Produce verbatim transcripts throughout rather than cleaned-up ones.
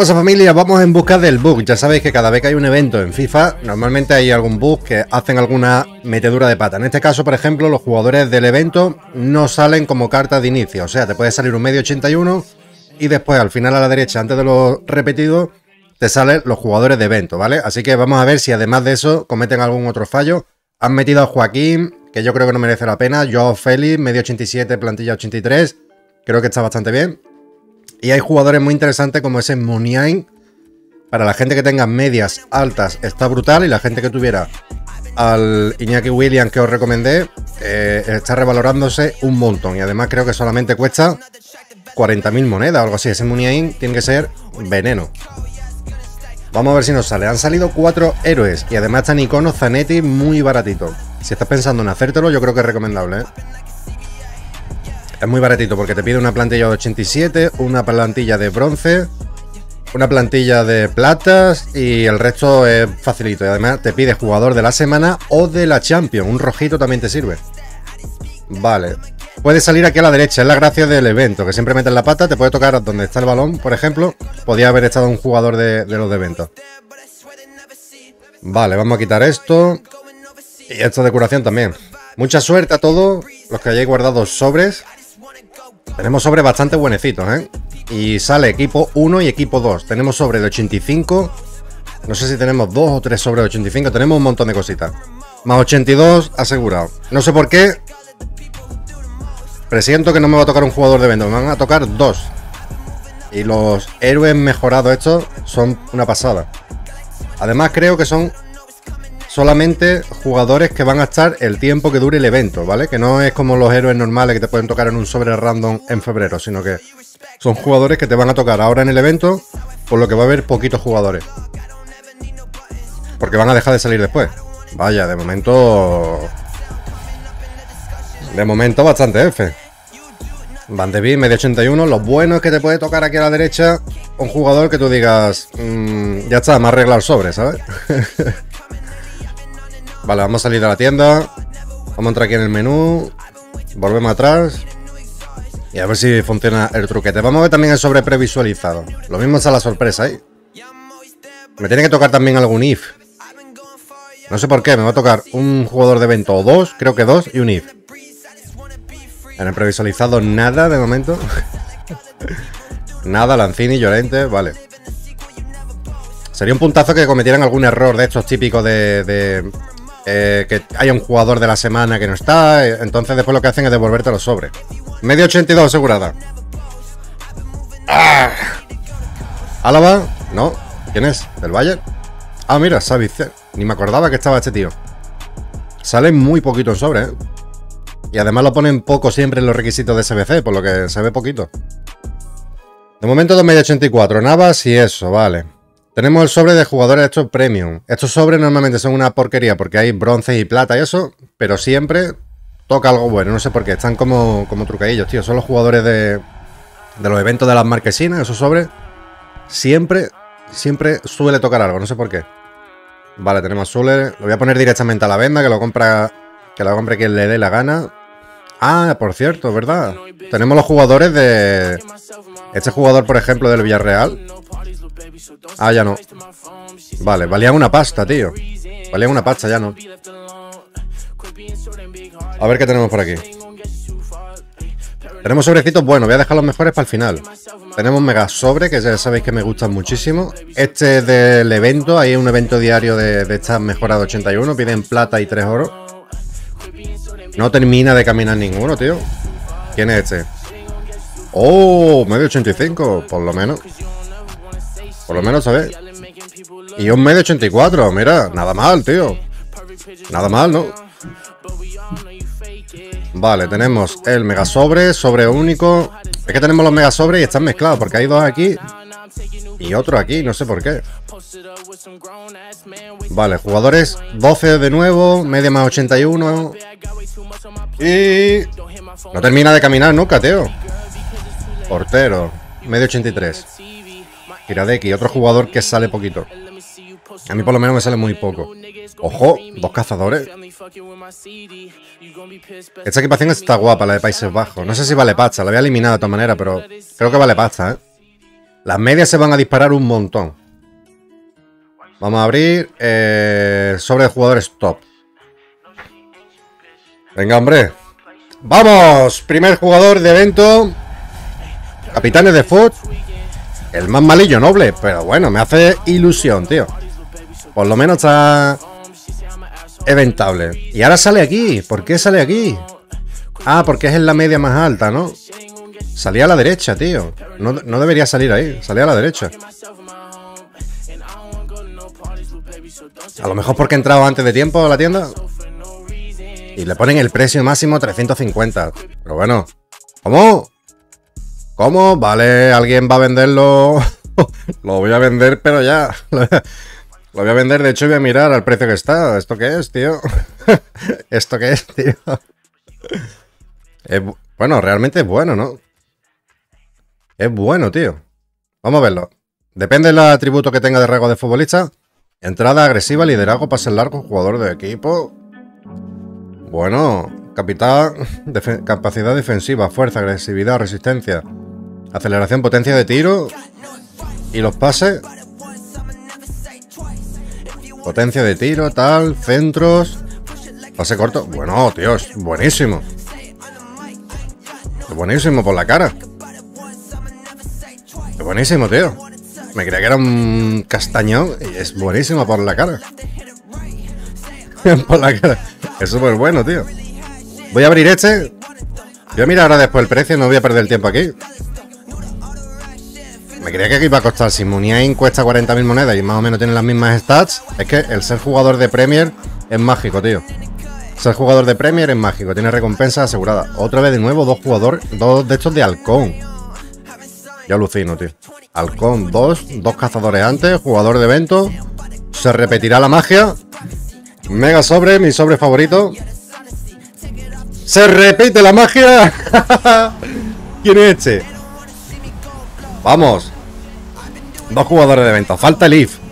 pasa, familia? Vamos en busca del bug. Ya sabéis que cada vez que hay un evento en FIFA, normalmente hay algún bug que hacen alguna metedura de pata. En este caso, por ejemplo, los jugadores del evento no salen como cartas de inicio. O sea, te puede salir un medio ochenta y uno y después al final a la derecha, antes de lo repetido, te salen los jugadores de evento, ¿vale? Así que vamos a ver si además de eso cometen algún otro fallo. Han metido a Joaquín, que yo creo que no merece la pena. Joao Félix, medio ochenta y siete, plantilla ochenta y tres. Creo que está bastante bien. Y hay jugadores muy interesantes como ese Muniain. Para la gente que tenga medias altas está brutal. Y la gente que tuviera al Iñaki Williams que os recomendé, eh, está revalorándose un montón. Y además creo que solamente cuesta cuarenta mil monedas o algo así. Ese Muniain tiene que ser veneno. Vamos a ver si nos sale. Han salido cuatro héroes. Y además están iconos Zanetti muy baratito. Si estás pensando en hacértelo, yo creo que es recomendable, ¿eh? Es muy baratito porque te pide una plantilla de ochenta y siete, una plantilla de bronce, una plantilla de platas y el resto es facilito. Y además te pide jugador de la semana o de la Champions. Un rojito también te sirve. Vale. Puedes salir aquí a la derecha, es la gracia del evento, que siempre metes la pata, te puede tocar donde está el balón, por ejemplo. Podía haber estado un jugador de, de los de eventos. Vale, vamos a quitar esto. Y esto de curación también. Mucha suerte a todos los que hayáis guardado sobres. Tenemos sobres bastante buenecitos, ¿eh? Y sale equipo uno y equipo dos. Tenemos sobre de ochenta y cinco. No sé si tenemos dos o tres sobres de ochenta y cinco. Tenemos un montón de cositas. Más ochenta y dos asegurado. No sé por qué. Presiento que no me va a tocar un jugador de evento. Me van a tocar dos. Y los héroes mejorados estos son una pasada. Además creo que son solamente jugadores que van a estar el tiempo que dure el evento, ¿vale? Que no es como los héroes normales que te pueden tocar en un sobre random en febrero, sino que son jugadores que te van a tocar ahora en el evento, por lo que va a haber poquitos jugadores. Porque van a dejar de salir después. Vaya, de momento... De momento bastante F. Van de Beek, medio ochenta y uno. Lo bueno es que te puede tocar aquí a la derecha un jugador que tú digas... Mmm, ya está, me ha arreglado el sobre, ¿sabes? Vale, vamos a salir de la tienda. Vamos a entrar aquí en el menú. Volvemos atrás. Y a ver si funciona el truquete. Vamos a ver también el sobre previsualizado. Lo mismo está la sorpresa ahí. Me tiene que tocar también algún if. No sé por qué, me va a tocar un jugador de evento o dos, creo que dos, y un if. En el previsualizado nada de momento. Nada, Lanzini, Llorente, vale. Sería un puntazo que cometieran algún error de estos típicos de... de Eh, que haya un jugador de la semana que no está. Entonces después lo que hacen es devolverte los sobres. Medio ochenta y dos asegurada. ¡Ah! Álava, no. ¿Quién es? ¿Del Bayern? Ah, mira, Savice. Ni me acordaba que estaba este tío. Sale muy poquito en sobre, ¿eh? Y además lo ponen poco siempre en los requisitos de S B C, por lo que se ve poquito. De momento dos medio ochenta y cuatro. Navas y eso, vale. Tenemos el sobre de jugadores estos premium. Estos sobres normalmente son una porquería porque hay bronce y plata y eso, pero siempre toca algo bueno. No sé por qué, están como, como trucadillos, tío. Son los jugadores de, de los eventos de las marquesinas, esos sobres. Siempre, siempre suele tocar algo, no sé por qué. Vale, tenemos Zuller. Lo voy a poner directamente a la venda, que lo compra, que lo compre quien le dé la gana. Ah, por cierto, ¿verdad? Tenemos los jugadores de... Este jugador, por ejemplo, del Villarreal. Ah, ya no. Vale, valían una pasta, tío. Valían una pasta, ya no. A ver qué tenemos por aquí. Tenemos sobrecitos buenos. Voy a dejar los mejores para el final. Tenemos mega sobre, que ya sabéis que me gustan muchísimo. Este es del evento. Hay un evento diario de, de estas mejoradas ochenta y uno. Piden plata y tres oros. No termina de caminar ninguno, tío. ¿Quién es este? Oh, medio ochenta y cinco, por lo menos. Por lo menos, ¿sabes? Y un medio ochenta y cuatro, mira, nada mal, tío. Nada mal, ¿no? Vale, tenemos el mega sobre, sobre único. Es que tenemos los mega sobres y están mezclados, porque hay dos aquí y otro aquí, no sé por qué. Vale, jugadores doce de nuevo, media más ochenta y uno. Y... no termina de caminar nunca, tío. Portero, medio ochenta y tres. Hiradeki, otro jugador que sale poquito. A mí por lo menos me sale muy poco. Ojo, dos cazadores. Esta equipación está guapa, la de Países Bajos. No sé si vale pasta, la voy a eliminar de todas maneras, pero creo que vale pasta, ¿eh? Las medias se van a disparar un montón. Vamos a abrir eh, sobre jugadores top. Venga, hombre. ¡Vamos! Primer jugador de evento. Capitanes de foot. El más malillo, noble. Pero bueno, me hace ilusión, tío. Por lo menos está eventable. Y ahora sale aquí. ¿Por qué sale aquí? Ah, porque es en la media más alta, ¿no? Salía a la derecha, tío. No, no debería salir ahí. Salía a la derecha. A lo mejor porque he entrado antes de tiempo a la tienda. Y le ponen el precio máximo trescientos cincuenta. Pero bueno. ¿Cómo? ¿Cómo? Vale, alguien va a venderlo. Lo voy a vender, pero ya. Lo voy a vender, de hecho voy a mirar al precio que está. ¿Esto qué es, tío? ¿Esto qué es, tío? Es, bueno, realmente es bueno, ¿no? Es bueno, tío. Vamos a verlo. Depende del atributo que tenga de rasgo de futbolista. Entrada agresiva, liderazgo, pase largo, jugador de equipo. Bueno, capital, def capacidad defensiva, fuerza, agresividad, resistencia, aceleración, potencia de tiro. Y los pases. Potencia de tiro, tal, centros. Pase corto. Bueno, tío, es buenísimo. Es buenísimo por la cara. Es buenísimo, tío. Me creía que era un castañón y es buenísimo por la cara. Por la cara. Es súper bueno, tío. Voy a abrir este. Voy a mirar ahora después el precio, no voy a perder el tiempo aquí. Me creía que aquí iba a costar. Si Muniain cuesta cuarenta mil monedas y más o menos tiene las mismas stats. Es que el ser jugador de Premier es mágico, tío. Ser jugador de Premier es mágico. Tiene recompensa asegurada. Otra vez de nuevo, dos jugadores. Dos de estos de halcón. Yo alucino, tío. Halcón, dos. Dos cazadores antes. Jugador de evento. Se repetirá la magia. Mega sobre, mi sobre favorito. ¡Se repite la magia! ¿Quién es este? Vamos. Dos jugadores de evento. Falta el I F.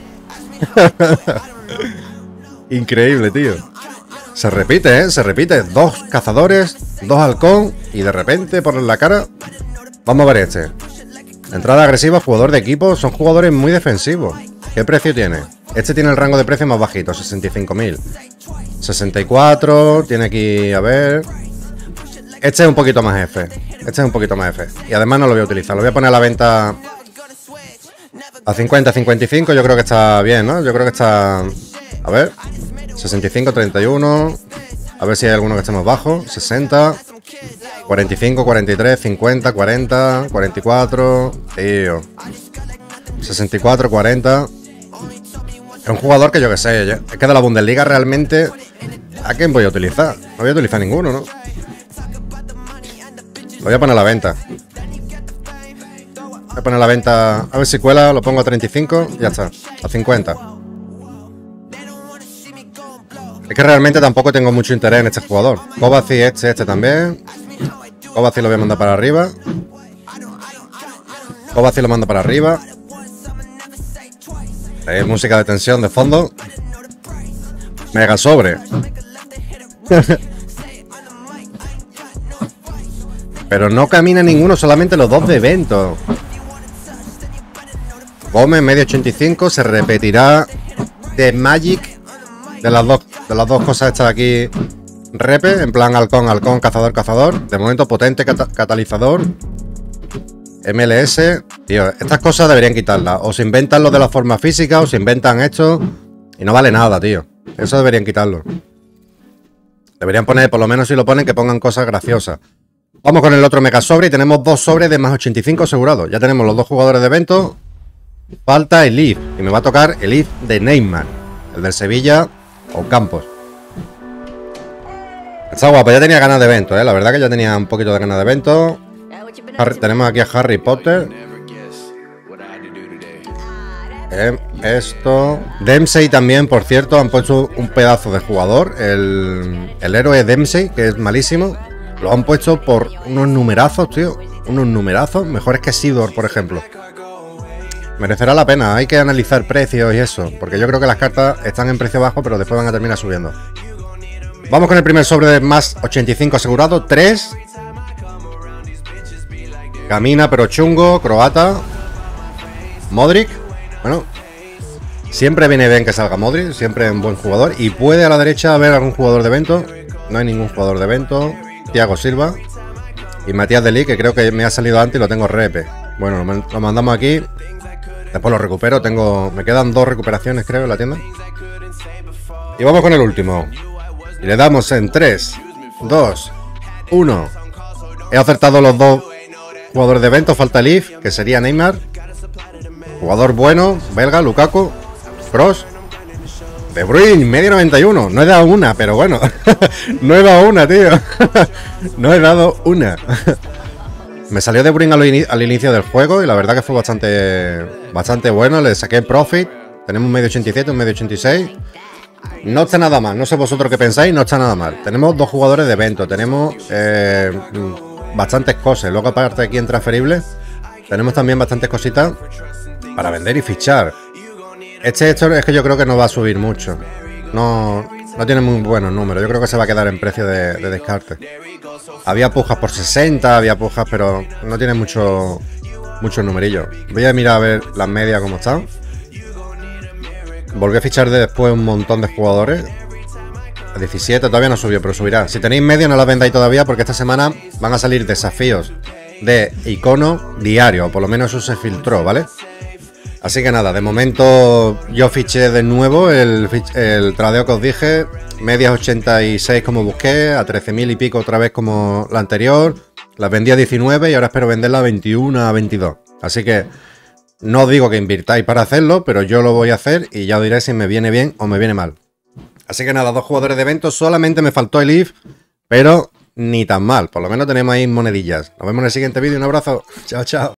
Increíble, tío. Se repite, ¿eh? Se repite. Dos cazadores, dos halcón. Y de repente, por la cara. Vamos a ver este. Entrada agresiva, jugador de equipo. Son jugadores muy defensivos. ¿Qué precio tiene? Este tiene el rango de precio más bajito, sesenta y cinco mil. sesenta y cuatro. Tiene aquí, a ver. Este es un poquito más F. Este es un poquito más F. Y además no lo voy a utilizar. Lo voy a poner a la venta a cincuenta, cincuenta y cinco. Yo creo que está bien, ¿no? Yo creo que está... A ver. sesenta y cinco, treinta y uno. A ver si hay alguno que esté más bajo. sesenta. cuarenta y cinco, cuarenta y tres, cincuenta, cuarenta, cuarenta y cuatro. Tío. sesenta y cuatro, cuarenta. Es un jugador que yo que sé. Es que de la Bundesliga realmente... ¿A quién voy a utilizar? No voy a utilizar ninguno, ¿no? Lo voy a poner a la venta. Voy a poner a la venta. A ver si cuela. Lo pongo a treinta y cinco. Ya está. A cincuenta. Es que realmente tampoco tengo mucho interés en este jugador. Kovacic, este, este también. Kovacic lo voy a mandar para arriba. Kovacic lo mando para arriba. Hay música de tensión de fondo. Mega sobre. Pero no camina ninguno, solamente los dos de evento. Gómez, medio ochenta y cinco. Se repetirá de Magic. De las dos, de las dos cosas estas de aquí. Repe, en plan halcón, halcón, cazador, cazador. De momento potente, cat catalizador. M L S. Tío, estas cosas deberían quitarlas. O se inventan lo de la forma física, o se inventan esto. Y no vale nada, tío. Eso deberían quitarlo. Deberían poner, por lo menos si lo ponen, que pongan cosas graciosas. Vamos con el otro mega sobre y tenemos dos sobres de más ochenta y cinco asegurados. Ya tenemos los dos jugadores de evento. Falta el I F. Y me va a tocar el I F de Neymar. El del Sevilla o Campos. Está guapo, ya tenía ganas de evento, ¿eh? La verdad que ya tenía un poquito de ganas de evento. Harry, tenemos aquí a Harry Potter. Eh, esto. Dempsey también, por cierto, han puesto un pedazo de jugador. El, el héroe Dempsey, que es malísimo. Lo han puesto por unos numerazos, tío. Unos numerazos mejores que Sidor, por ejemplo. Merecerá la pena, hay que analizar precios y eso. Porque yo creo que las cartas están en precio bajo, pero después van a terminar subiendo. Vamos con el primer sobre de más ochenta y cinco asegurado. tres. Camina, pero chungo, croata. Modric, bueno, siempre viene bien que salga Modric, siempre un buen jugador. Y puede a la derecha haber algún jugador de evento. No hay ningún jugador de evento. Thiago Silva y Matías de Ligt, que creo que me ha salido antes y lo tengo repe. Bueno, lo mandamos aquí. Después lo recupero. Tengo, me quedan dos recuperaciones, creo, en la tienda. Y vamos con el último. Y le damos en tres, dos, uno. He acertado los dos jugadores de evento. Falta el If, que sería Neymar. Jugador bueno, belga, Lukaku, Kroos, De Bruyne, medio noventa y uno. No he dado una, pero bueno. No he dado una, tío. No he dado una. Me salió De Bruyne al, in al inicio del juego y la verdad que fue bastante bastante bueno. Le saqué profit. Tenemos un medio ochenta y siete, un medio ochenta y seis. No está nada mal. No sé vosotros qué pensáis, no está nada mal. Tenemos dos jugadores de evento. Tenemos eh, bastantes cosas. Luego aparte aquí en transferibles tenemos también bastantes cositas para vender y fichar. Este Héctor es que yo creo que no va a subir mucho. No, no tiene muy buenos números. Yo creo que se va a quedar en precio de, de descarte. Había pujas por sesenta, había pujas, pero no tiene mucho mucho numerillo. Voy a mirar a ver las medias cómo están. Volví a fichar de después un montón de jugadores. A diecisiete todavía no subió, pero subirá. Si tenéis media no las vendáis todavía porque esta semana van a salir desafíos de icono diario. Por lo menos eso se filtró, ¿vale? Así que nada, de momento yo fiché de nuevo el, el tradeo que os dije. Medias ochenta y seis como busqué, a trece mil y pico otra vez como la anterior. Las vendí a diecinueve y ahora espero venderla a veintiuno, a veintidós. Así que no os digo que invirtáis para hacerlo, pero yo lo voy a hacer y ya os diré si me viene bien o me viene mal. Así que nada, dos jugadores de eventos. Solamente me faltó el If, pero ni tan mal. Por lo menos tenemos ahí monedillas. Nos vemos en el siguiente vídeo. Un abrazo. Chao, chao.